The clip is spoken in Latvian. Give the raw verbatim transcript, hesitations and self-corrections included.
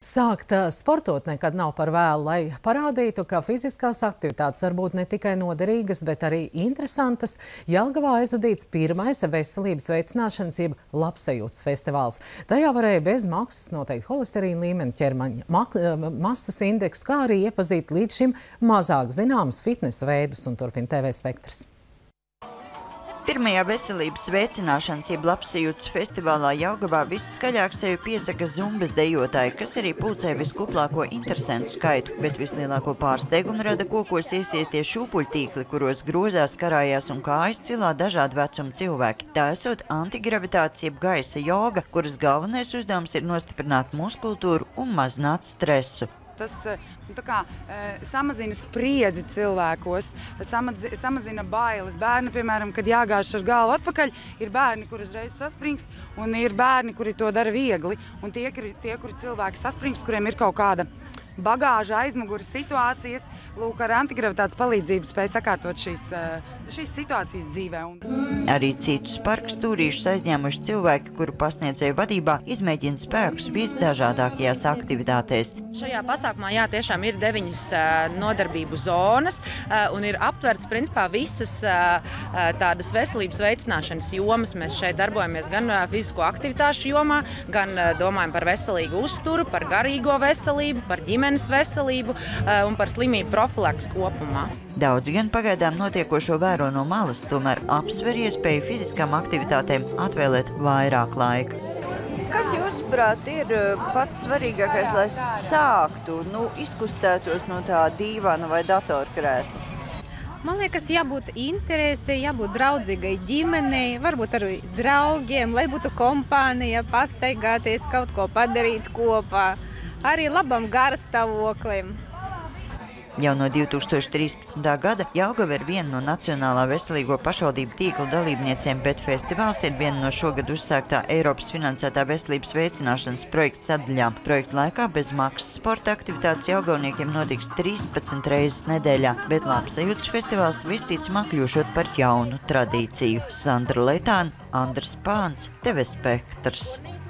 Sākt sportot nekad nav par vēlu, lai parādītu, ka fiziskās aktivitātes var būt ne tikai noderīgas, bet arī interesantas. Jelgavā aizvadīts pirmais veselības veicināšanas jeb labsajūtas festivāls. Tajā varēja bez maksas noteikt holesterīna līmeni, ķermeņa masas indeksu, kā arī iepazīt līdz šim mazāk zināmus fitnesa veidus, un turpina T V Spektrs. Pirmajā veselības veicināšanas jeb labsajūtas festivālā Jelgavā visskaļāk sevi piesaka zumbas dejotāji, kas arī pulcē viskuplāko interesantu skaitu, bet vislielāko pārsteigumu rada kokos iesietie šūpuļtīkli, kuros grozās, karājās un kājas cilā dažādu vecumu cilvēki. Tā esot antigravitācija jeb gaisa joga, kuras galvenais uzdevums ir nostiprināt muskultūru un mazināt stresu. Tas nu, tā kā, e, samazina spriedzi cilvēkos, samadzi, samazina bailes. Bērni, piemēram, kad jāgāž ar galvu atpakaļ, ir bērni, kuri uzreiz saspringst, un ir bērni, kuri to dara viegli. Un tie, tie kuri cilvēki saspringst, kuriem ir kaut kāda bagāža, aizmugures situācijas, lūk, ar antigravitātes palīdzību spēj sakārtot šīs, šīs situācijas dzīvē. Un... Arī citus parku stūrīšus aizņēmuši cilvēki, kuru pasniedzēju vadībā izmēģina spēkus visdažādākajās aktivitātēs. Šajā pasākumā jā, tiešām ir deviņas nodarbību zonas un ir aptverts principā visas tādas veselības veicināšanas jomas. Mēs šeit darbojamies gan fizisko aktivitāšu jomā, gan domājam par veselīgu uzturu, par garīgo veselību, par ģimenes veselību un par slimību profilaks kopumā. Daudzi gan pagaidām notiekošo vēro no malas, tomēr apsver iespēju fiziskām aktivitātēm atvēlēt vairāk laika. Kas jūsuprāt ir pats svarīgākais, lai sāktu, nu, izkustētos no tā dīvāna vai datorkrēsla? Man liekas, jābūt interesē, jābūt draudzīgai ģimenei, varbūt arī draugiem, lai būtu kompānija, pastaigāties, kaut ko padarīt kopā, arī labam garastāvoklim. Jau no divi tūkstoši trīspadsmitā gada Jelgava ir viena no Nacionālā veselīgo pašvaldību tīkla dalībniecēm, bet festivāls ir viena no šogad uzsāktā Eiropas finansētā veselības veicināšanas projekta sadaļām. Projekta laikā bez maksas sporta aktivitātes jelgavniekiem notiks trīspadsmit reizes nedēļā, bet labsajūtas festivāls visticamāk kļūšot par jaunu tradīciju. Sandra Leitāna, Andris Pāns, T V Spektrs.